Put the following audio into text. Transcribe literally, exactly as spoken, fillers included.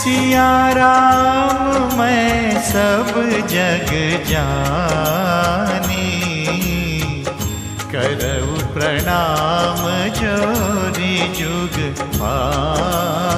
सिया राम मैं सब जग जानी, करऊ प्रणाम जोरी जुग पानी।